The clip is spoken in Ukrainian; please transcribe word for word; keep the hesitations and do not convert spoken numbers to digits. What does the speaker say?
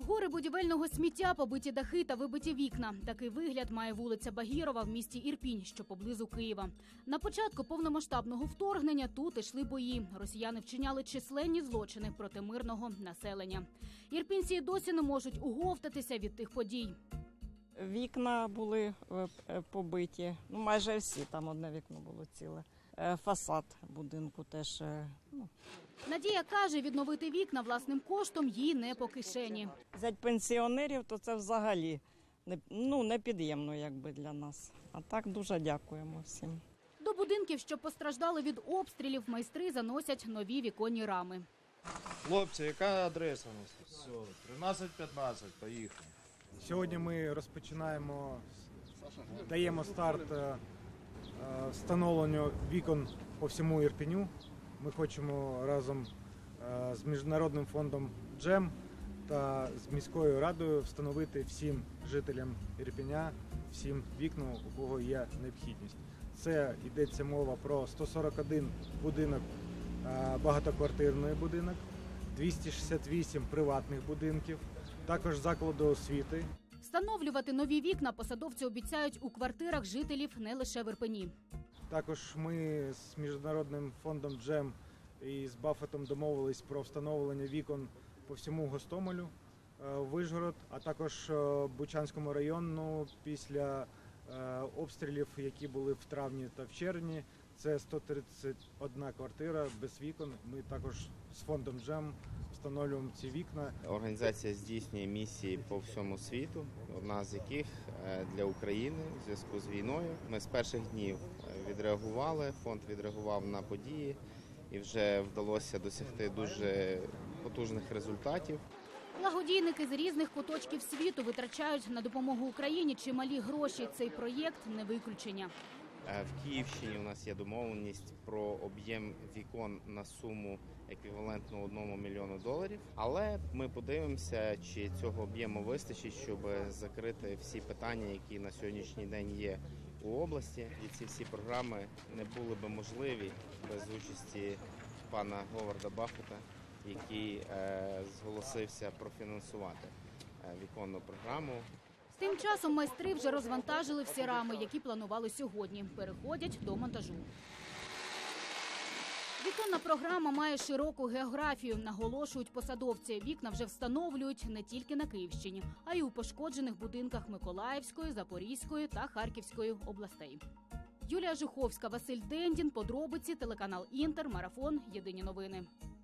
Гори будівельного сміття, побиті дахи та вибиті вікна. Такий вигляд має вулиця Багірова в місті Ірпінь, що поблизу Києва. На початку повномасштабного вторгнення тут йшли бої. Росіяни вчиняли численні злочини проти мирного населення. Ірпінці й досі не можуть оговтатися від тих подій. Вікна були побиті, ну майже всі, там одне вікно було ціле. Фасад будинку теж. Ну. Надія каже, відновити вікна власним коштом їй не по кишені. Взять пенсіонерів, то це взагалі не, ну, непід'ємно якби для нас. А так дуже дякуємо всім. До будинків, що постраждали від обстрілів, майстри заносять нові віконні рами. Хлопці, яка адреса у нас? Все, тринадцять п'ятнадцять, поїхали. Сьогодні ми розпочинаємо, даємо старт встановленню вікон по всьому Ірпіню. Ми хочемо разом з Міжнародним фондом джем та з міською радою встановити всім жителям Ірпіня, всім вікна, у кого є необхідність. Це йдеться мова про сто сорок один будинок, багатоквартирний будинок, двісті шістдесят вісім приватних будинків, також заклади освіти. Встановлювати нові вікна посадовці обіцяють у квартирах жителів не лише в Ірпені. Також ми з Міжнародним фондом джем і з Баффетом домовились про встановлення вікон по всьому Гостомелю, Вишгород, а також Бучанському району після обстрілів, які були в травні та в червні. Це сто тридцять одна квартира без вікон. Ми також з фондом джем встановлюємо ці вікна. Організація здійснює місії по всьому світу, одна з яких для України у зв'язку з війною. Ми з перших днів відреагували, фонд відреагував на події і вже вдалося досягти дуже потужних результатів. Благодійники з різних куточків світу витрачають на допомогу Україні чималі гроші. Цей проєкт не виключення. В Київщині у нас є домовленість про об'єм вікон на суму еквівалентну одному мільйону доларів. Але ми подивимося, чи цього об'єму вистачить, щоб закрити всі питання, які на сьогоднішній день є у області. І ці всі програми не були би можливі без участі пана Говарда Баффета, який е, зголосився профінансувати е, віконну програму. Тим часом майстри вже розвантажили всі рами, які планували сьогодні. Переходять до монтажу. Віконна програма має широку географію, наголошують посадовці. Вікна вже встановлюють не тільки на Київщині, а й у пошкоджених будинках Миколаївської, Запорізької та Харківської областей. Юлія Жуховська, Василь Дендін, подробиці, телеканал Інтер, Марафон, Єдині новини.